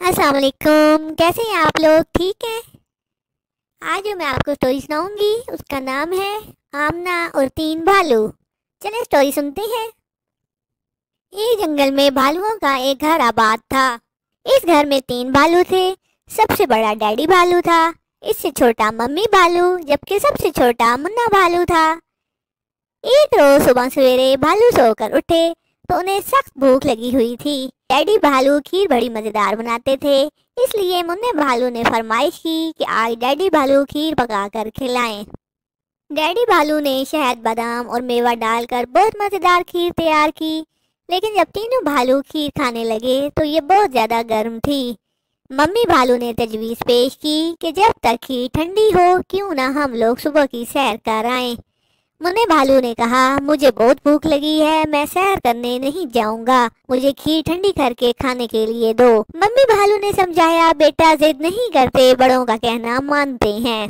अस्सलाम वालेकुम। कैसे हैं आप लोग? ठीक हैं। आज जो मैं आपको स्टोरी सुनाऊंगी उसका नाम है आमना और तीन भालू। चलिए स्टोरी सुनते हैं। एक जंगल में भालुओं का एक घर आबाद था। इस घर में तीन भालू थे। सबसे बड़ा डैडी भालू था। इससे छोटा मम्मी भालू, जबकि सबसे छोटा मुन्ना भालू था। एक रोज सुबह सवेरे भालू सोकर उठे तो उन्हें सख्त भूख लगी हुई थी। डैडी भालू खीर बड़ी मजेदार बनाते थे, इसलिए मुन्ने भालू ने फरमाइश की कि आज डैडी भालू खीर पकाकर खिलाएं। डैडी भालू ने शहद, बादाम और मेवा डालकर बहुत मजेदार खीर तैयार की। लेकिन जब तीनों भालू खीर खाने लगे तो ये बहुत ज्यादा गर्म थी। मम्मी भालू ने तजवीज पेश की कि जब तक खीर ठंडी हो क्यों ना हम लोग सुबह की सैर कर आएं। मुन्ने भालू ने कहा, मुझे बहुत भूख लगी है, मैं सैर करने नहीं जाऊंगा, मुझे खीर ठंडी करके खाने के लिए दो। मम्मी भालू ने समझाया, बेटा जिद नहीं करते, बड़ों का कहना मानते हैं।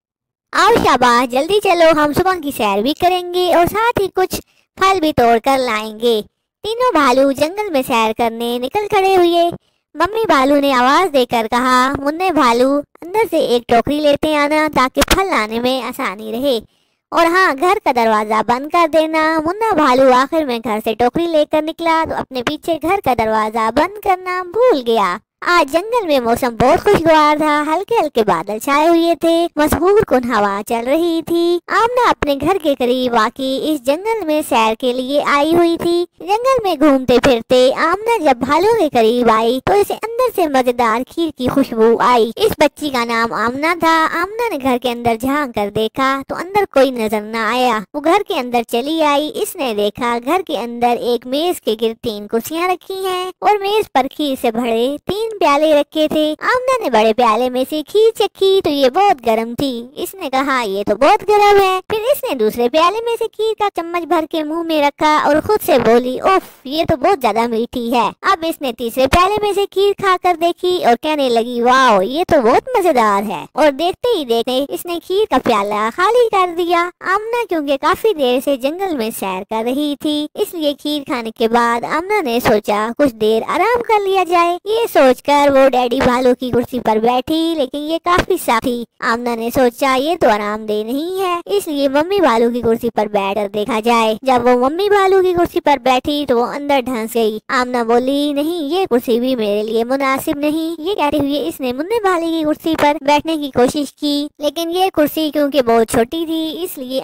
आओ शाबाश, जल्दी चलो, हम सुबह की सैर भी करेंगे और साथ ही कुछ फल भी तोड़ कर लाएंगे। तीनों भालू जंगल में सैर करने निकल खड़े हुए। मम्मी भालू ने आवाज देकर कहा, मुन्ने भालू अंदर से एक टोकरी लेते आना ताकि फल लाने में आसानी रहे, और हाँ, घर का दरवाजा बंद कर देना। मुन्ना भालू आखिर में घर से टोकरी लेकर निकला तो अपने पीछे घर का दरवाजा बंद करना भूल गया। आज जंगल में मौसम बहुत खुशगवार था। हल्के हल्के बादल छाए हुए थे, मशहूर कुन हवा चल रही थी। आमना अपने घर के करीब वाकई इस जंगल में सैर के लिए आई हुई थी। जंगल में घूमते फिरते आमना जब भालू के करीब आई तो इसे अंदर से मजेदार खीर की खुशबू आई। इस बच्ची का नाम आमना था। आमना ने घर के अंदर झांक कर देखा तो अंदर कोई नजर न आया। वो घर के अंदर चली आई। इसने देखा घर के अंदर एक मेज के गिर्द तीन कुर्सियां रखी हैं और मेज पर खीर से भरे तीन प्याले रखे थे। आमना ने बड़े प्याले में से खीर चखी तो ये बहुत गर्म थी। इसने कहा, ये तो बहुत गर्म है। फिर इसने दूसरे प्याले में से खीर का चम्मच भर के मुंह में रखा और खुद से बोली, उफ, ये तो बहुत ज्यादा मीठी है। अब इसने तीसरे प्याले में से खीर खाकर देखी और कहने लगी, वाह, ये तो बहुत मजेदार है। और देखते ही देखते इसने खीर का प्याला खाली कर दिया। आमना क्योंकि काफी देर से जंगल में सैर कर रही थी, इसलिए खीर खाने के बाद आमना ने सोचा कुछ देर आराम कर लिया जाए। ये सोचकर वो डैडी भालू की कुर्सी पर बैठी, लेकिन ये काफी साफ थी। आमना ने सोचा ये तो आरामदेह नहीं है, इसलिए मम्मी भालू की कुर्सी पर बैठकर देखा जाए। जब वो मम्मी भालू की कुर्सी पर बैठी तो वो अंदर धंस गई। आमना बोली, नहीं, ये कुर्सी भी मेरे लिए मुनासिब नहीं। ये कहते हुए इसने मुन्ने भालू की कुर्सी पर बैठने की कोशिश की, लेकिन ये कुर्सी क्योंकि बहुत छोटी थी, इसलिए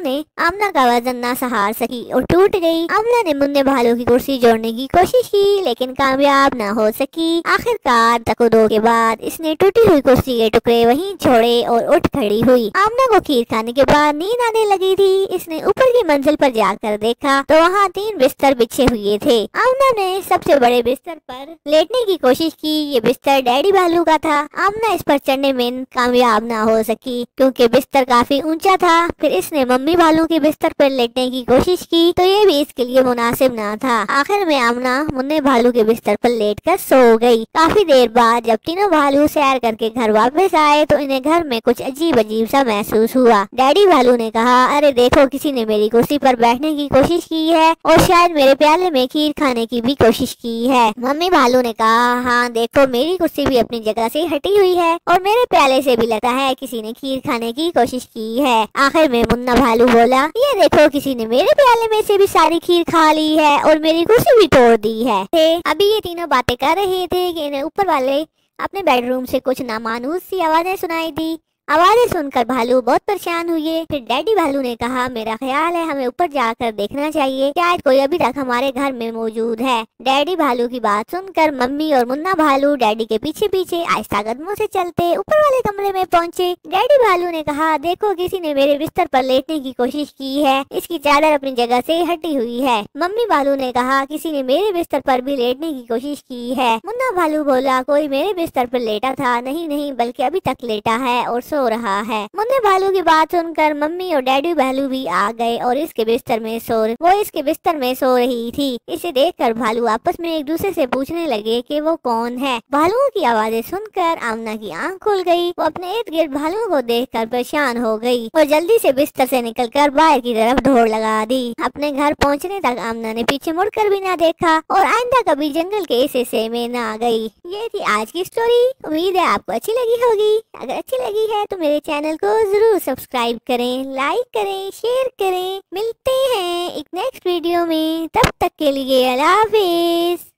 आमना का वजन ना सहार सकी और टूट गई। आमना ने मुन्ने भालू की कुर्सी जोड़ने की कोशिश की, लेकिन कामयाब न हो सकी। आखिरकार तकदो के बाद इसने टूटी हुई कुर्सी के टुकड़े वहीं छोड़े और उठ खड़ी हुई। आमना को खीर खाने के बाद नींद आने लगी थी। इसने ऊपर की मंजिल पर जाकर देखा तो वहाँ तीन बिस्तर बिछे हुए थे। आमना ने सबसे बड़े बिस्तर पर लेटने की कोशिश की। ये बिस्तर डैडी भालू का था। आमना इस पर चढ़ने में कामयाब ना हो सकी क्योंकि बिस्तर काफी ऊंचा था। फिर इसने मम्मी भालू के बिस्तर पर लेटने की कोशिश की तो ये भी इसके लिए मुनासिब ना था। आखिर में आमना मुन्ने भालू के बिस्तर पर लेटकर सो गई। काफी देर बाद जब तीनों भालू सैर करके घर वापस आए तो इन्हें घर में कुछ अजीब अजीब सा महसूस हुआ। डैडी भालू ने कहा, अरे देखो, किसी ने मेरी कुर्सी पर बैठने की कोशिश की है और शायद मेरे प्याले में खीर खाने की भी कोशिश की है। मम्मी भालू ने कहा, हाँ देखो, मेरी कुर्सी भी अपनी जगह से हटी हुई है और मेरे प्याले से भी लगता है किसी ने खीर खाने की कोशिश की है। आखिर में मुन्ना भालू बोला, ये देखो, किसी ने मेरे प्याले में से भी सारी खीर खा ली है और मेरी कुर्सी भी तोड़ दी है। अभी ये तीनों बातें कर रहे थे कि इन्हें ऊपर वाले अपने बेडरूम से कुछ नामानूस सी आवाजें सुनाई दी। आवाजें सुनकर भालू बहुत परेशान हुए। फिर डैडी भालू ने कहा, मेरा ख्याल है हमें ऊपर जाकर देखना चाहिए, शायद कोई अभी तक हमारे घर में मौजूद है। डैडी भालू की बात सुनकर मम्मी और मुन्ना भालू डैडी के पीछे पीछे आहिस्ता कदमों से चलते ऊपर वाले कमरे में पहुंचे। डैडी भालू ने कहा, देखो, किसी ने मेरे बिस्तर पर लेटने की कोशिश की है, इसकी चादर अपनी जगह से हटी हुई है। मम्मी भालू ने कहा, किसी ने मेरे बिस्तर पर भी लेटने की कोशिश की है। मुन्ना भालू बोला, कोई मेरे बिस्तर पर लेटा था। नहीं नहीं, बल्कि अभी तक लेटा है और सो सो रहा है। मुन्ने भालू की बात सुनकर मम्मी और डैडी भालू भी आ गए और वो इसके बिस्तर में सो रही थी। इसे देखकर भालू आपस में एक दूसरे से पूछने लगे कि वो कौन है। भालुओं की आवाजें सुनकर आमना की आंख खुल गई। वो अपने इर्द गिर्द भालुओं को देखकर परेशान हो गई और जल्दी से बिस्तर से निकलकर बाहर की तरफ दौड़ लगा दी। अपने घर पहुंचने तक आमना ने पीछे मुड़कर भी ना देखा और आइंदा कभी जंगल के इस हिस्से में ना गई। ये थी आज की स्टोरी। उम्मीद है आपको अच्छी लगी होगी। अगर अच्छी लगी है तो मेरे चैनल को जरूर सब्सक्राइब करें, लाइक करें, शेयर करें। मिलते हैं एक नेक्स्ट वीडियो में, तब तक के लिए अल्लाह हाफिज।